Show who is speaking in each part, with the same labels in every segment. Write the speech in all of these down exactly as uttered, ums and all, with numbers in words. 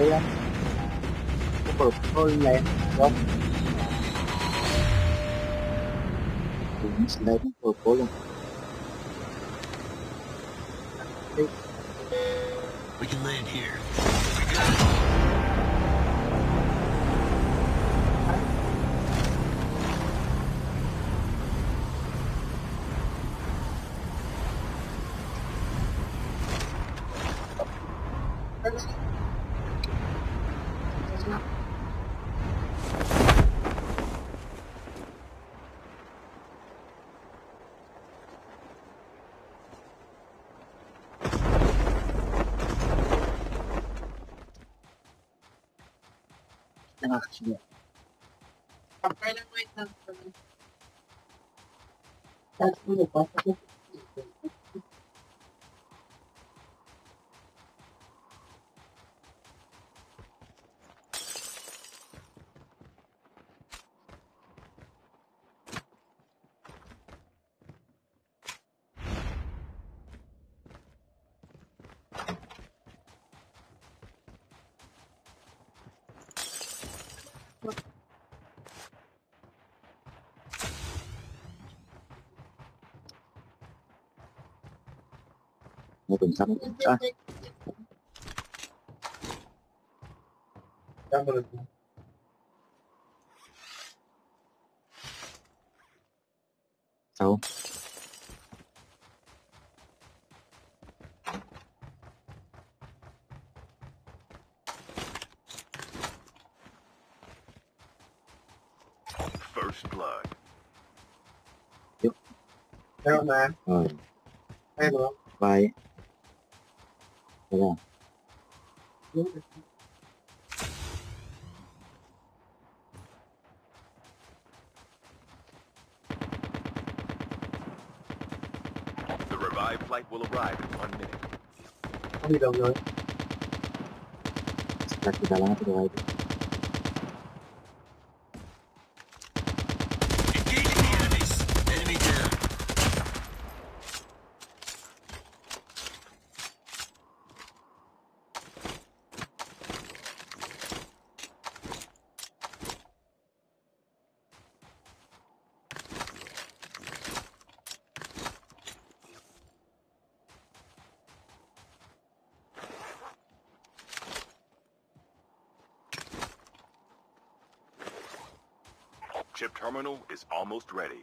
Speaker 1: đây anh. Có thôi lẹ không? Cũng sẽ lấy một cố luôn.
Speaker 2: We can land here.
Speaker 1: Nakakasya.
Speaker 3: Okay lang, wait lang.
Speaker 1: Tapos mo pa kasi một tuần sau à, sau
Speaker 2: First blood.
Speaker 3: Pero na,
Speaker 1: rồi
Speaker 3: pero,
Speaker 1: vai thế là
Speaker 2: The revived flight will arrive in one minute.
Speaker 3: không đi đâu rồi.
Speaker 1: là kita lang ito ay
Speaker 2: Engaging the enemies. Enemy down. Chip terminal is almost ready.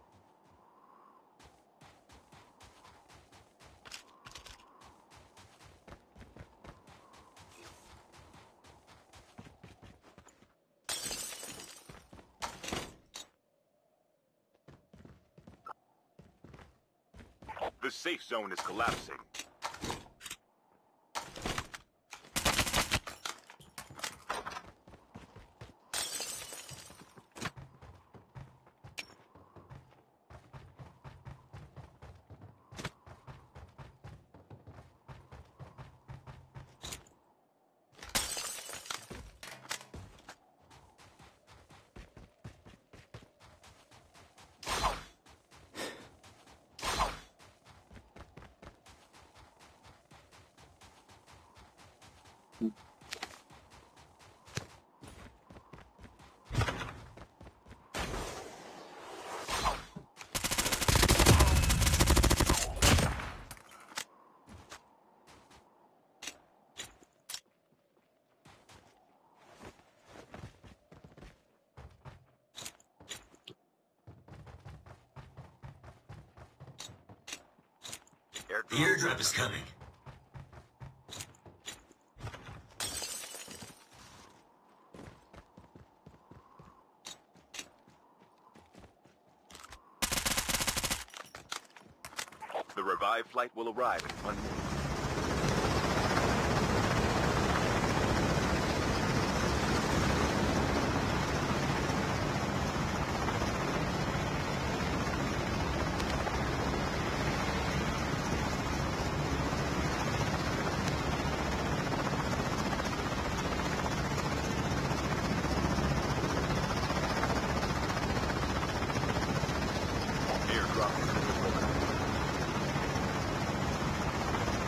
Speaker 2: The safe zone is collapsing.
Speaker 4: The airdrop is coming.
Speaker 2: The revived flight will arrive in one minute. Airdrop is in the water.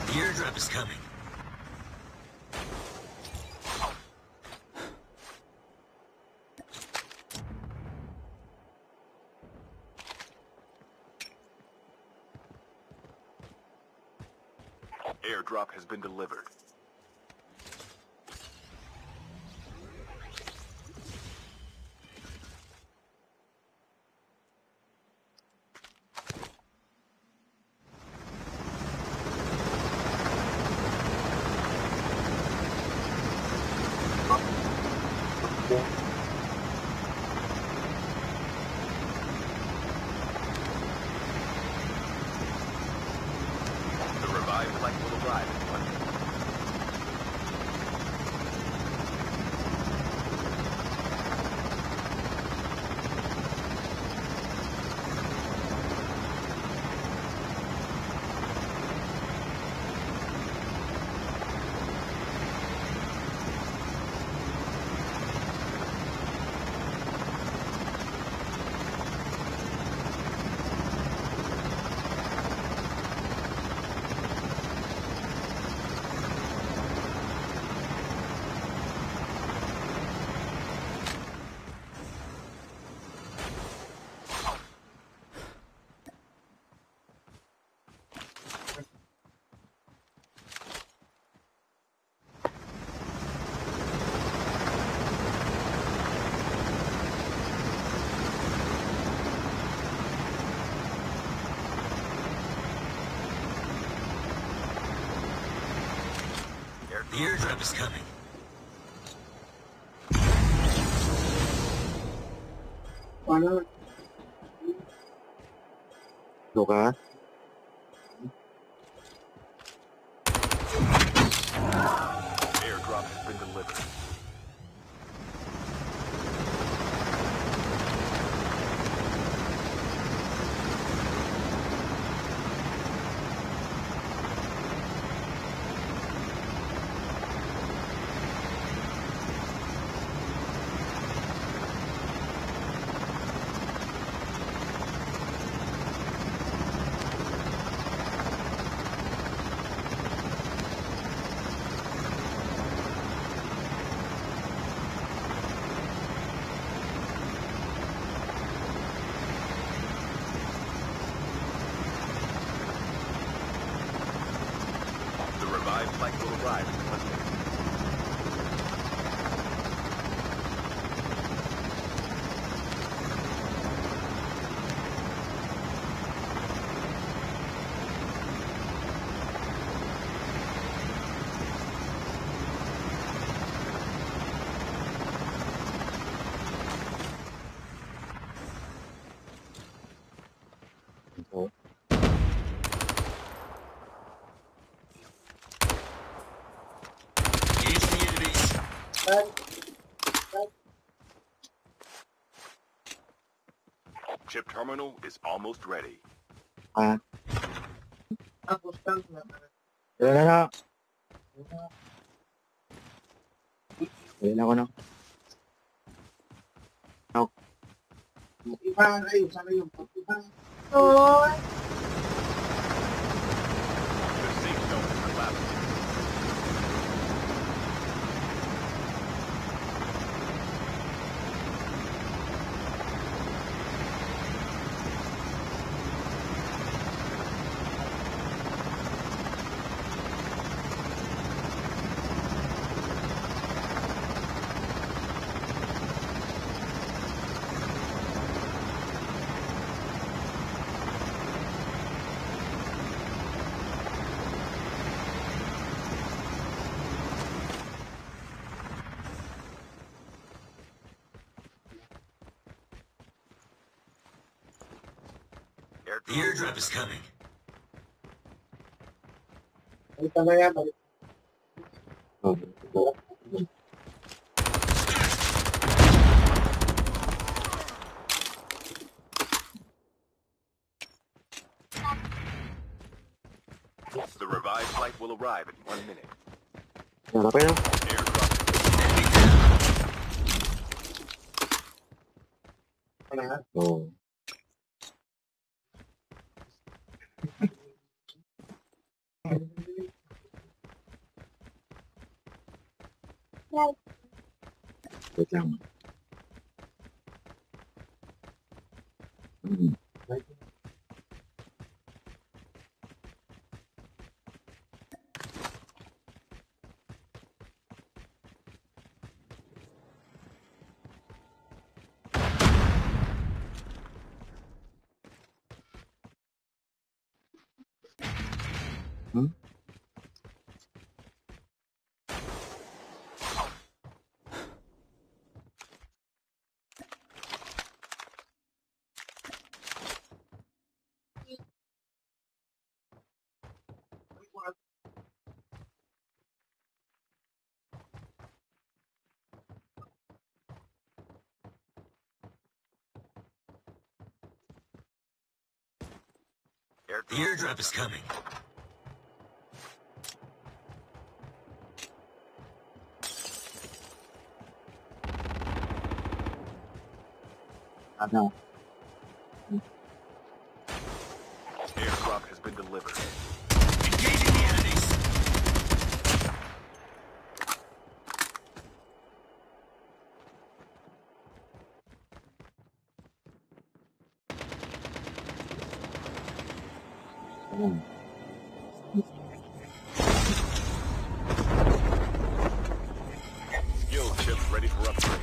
Speaker 4: The airdrop is coming.
Speaker 2: Airdrop has been delivered. The revived flight will arrive in one minute.
Speaker 4: The airdrop is coming.
Speaker 3: Paano?
Speaker 1: Ano ka?
Speaker 2: Airdrop has been delivered. The revived flight will arrive in one minute.
Speaker 1: Ito.
Speaker 4: Engage the enemies.
Speaker 2: Chip terminal is almost ready.
Speaker 1: Ah,
Speaker 3: Tapos lang na.
Speaker 1: wala na na. Wala na ako na.
Speaker 3: Iba ay sana yung iba.
Speaker 2: The safe zone is collapsing.
Speaker 4: The airdrop is coming.
Speaker 3: Ay tama yan. Balik.
Speaker 1: Oh, ito.
Speaker 2: The revived flight will arrive in one minute.
Speaker 1: Yan, okay na.
Speaker 2: Airdrop.
Speaker 4: Enemy down.
Speaker 3: Wala.
Speaker 1: Oo. Wait lang. Hmm. Hmm?
Speaker 4: The airdrop is coming.
Speaker 1: Ano?
Speaker 2: Airdrop has been delivered.
Speaker 4: Engaging the enemies.
Speaker 1: Ano?
Speaker 2: Skill chips ready for upgrade.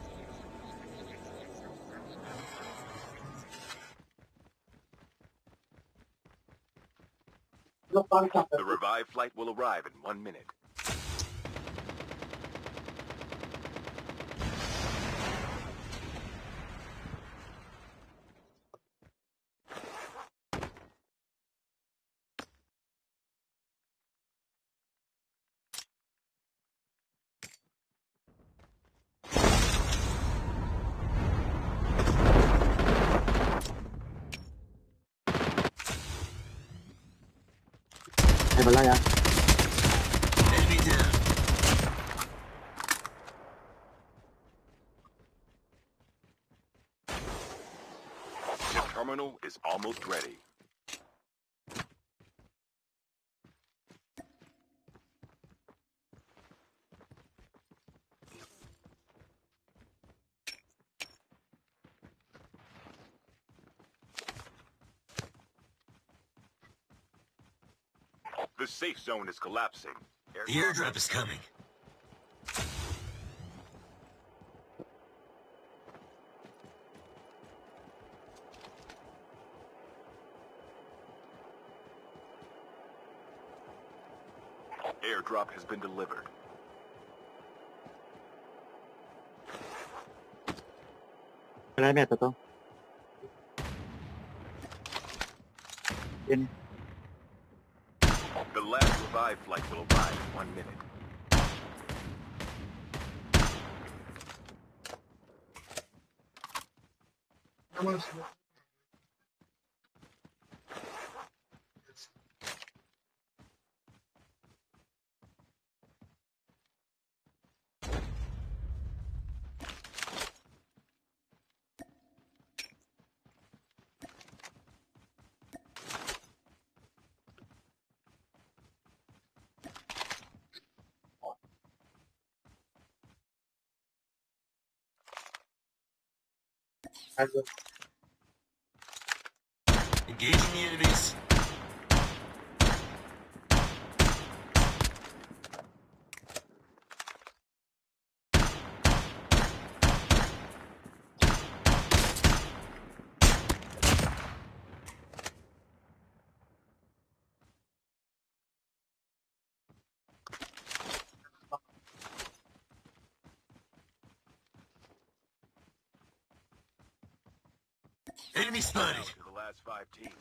Speaker 3: Ano pang sa
Speaker 2: The revived flight will arrive in one minute.
Speaker 1: Ay, balay ah.
Speaker 4: Enemy down.
Speaker 2: The terminal is almost ready. The safe zone is collapsing.
Speaker 4: The airdrop is coming.
Speaker 2: Airdrop has been delivered.
Speaker 1: Balay mo ito to. Yan.
Speaker 2: The last revived flight will arrive in one minute.
Speaker 3: naman sila? Ano?
Speaker 4: Engaging the enemies. Enemy spotted.
Speaker 2: To the last five teams.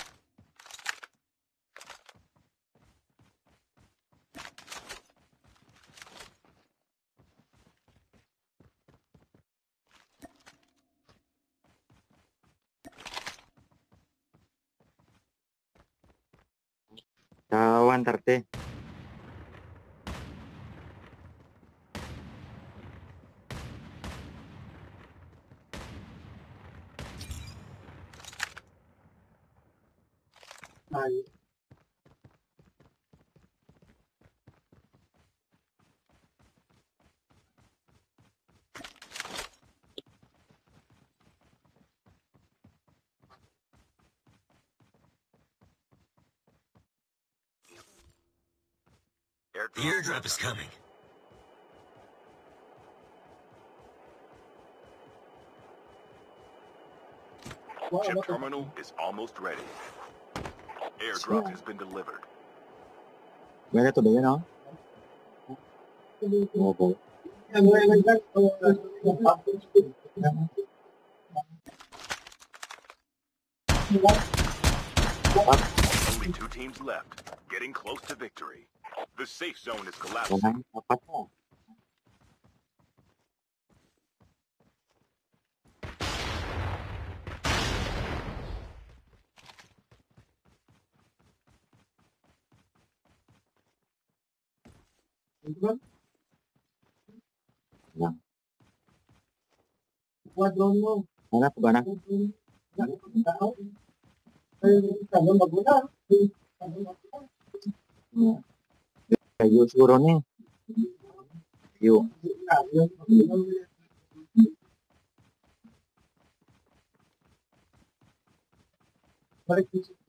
Speaker 1: Sa one thirty.
Speaker 3: Ay,
Speaker 4: The airdrop is coming.
Speaker 2: Chip terminal is almost ready. Airdrop has been delivered.
Speaker 1: Pwede to ba yun, oh? Opo.
Speaker 2: Only two teams left, getting close to victory. The safe zone is collapsing.
Speaker 1: Walang apat mo. Yan.
Speaker 3: Quadron mo.
Speaker 1: Hanap ba na?
Speaker 3: Kaya magula.
Speaker 1: Kayo siguro ni. Yo.
Speaker 3: Balik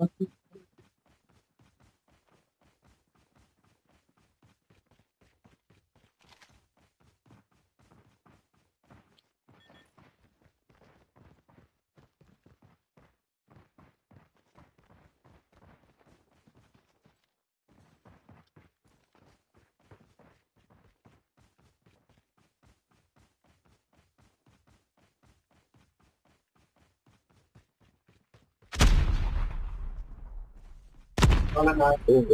Speaker 3: wala na.
Speaker 1: Hindi.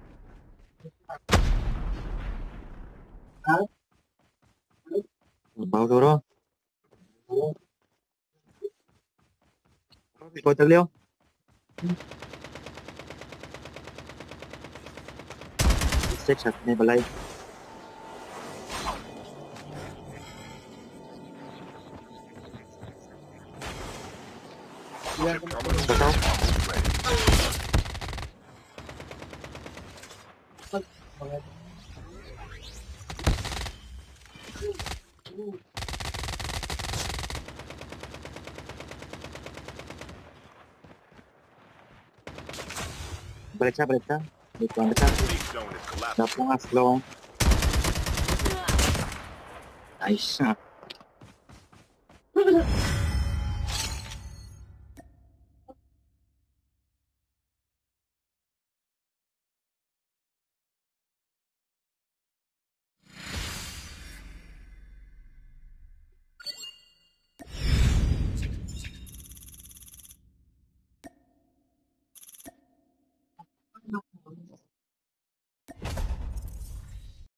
Speaker 3: Ha?
Speaker 1: Bawa siguro. Ikaw tagliw. Check shot ni balay.
Speaker 2: Chip terminal is
Speaker 1: Ikaw.
Speaker 2: almost ready.
Speaker 1: Balik siya, balik siya. Dito ang siya.
Speaker 2: Safe zone is collapsing.
Speaker 1: Dapat nga slow. Nice.